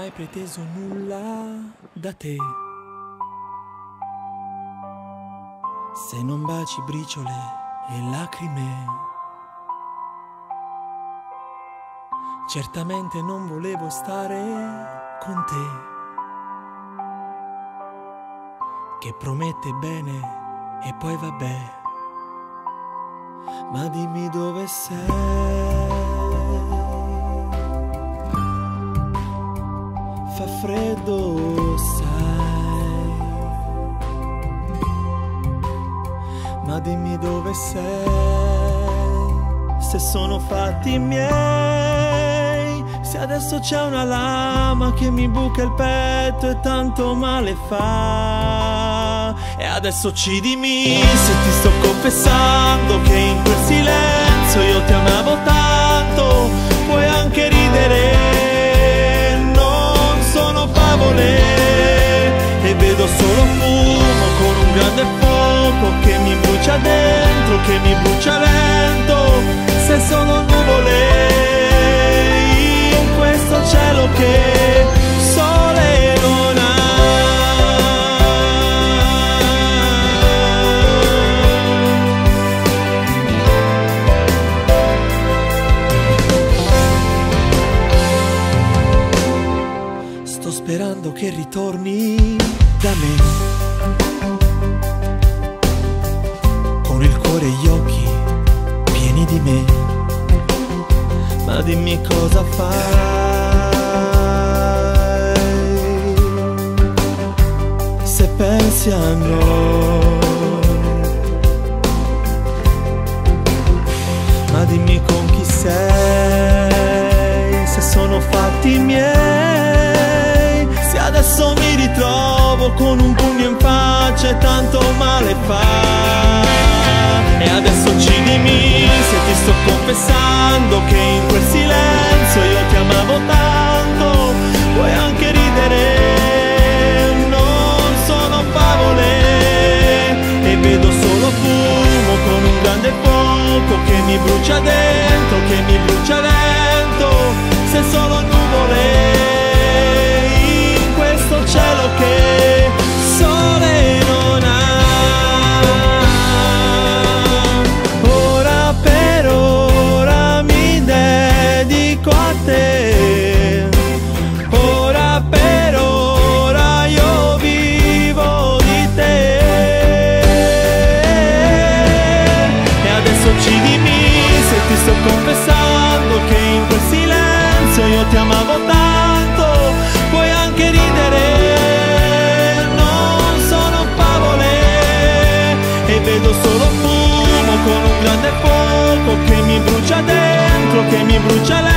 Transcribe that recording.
mai preteso nulla da te. Se non baci briciole e lacrime, certamente non volevo stare con te, che promette bene e poi vabbè. Ma dimmi dove sei. Fa freddo, sai, ma dimmi dove sei, se sono fatti miei, se adesso c'è una lama che mi buca il petto e tanto male fa. E adesso uccidimi se ti sto confessando che in quel silenzio io ti amavo tanto. Puoi anche ridere, e vedo solo fumo con un grande fuoco che mi brucia dentro, che mi brucia lento. Se sono nuvole in questo cielo che sole non ha. Sto sperando che ritorni da me, con il cuore e gli occhi pieni di me. Ma dimmi cosa fai, se pensi a noi. Ma dimmi con chi sei, se sono fatti miei. Se adesso mi ritrovo con un pugno in faccia e tanto male fa. E adesso uccidimi se ti sto confessando che in quel silenzio io ti amavo tanto. Puoi anche ridere, non sono favole, e vedo solo fumo con un grande fuoco che mi brucia dentro, che mi brucia lento. Se sono nuvole cielo che sole non ha. Ora per ora mi dedico a te, ora per ora io vivo di te. E adesso uccidimi se ti sto confessando che in quel silenzio io ti amavo tanto. Puoi anche ridere, non sono favole, e vedo solo fumo con un grande fuoco che mi brucia dentro, che mi brucia lento.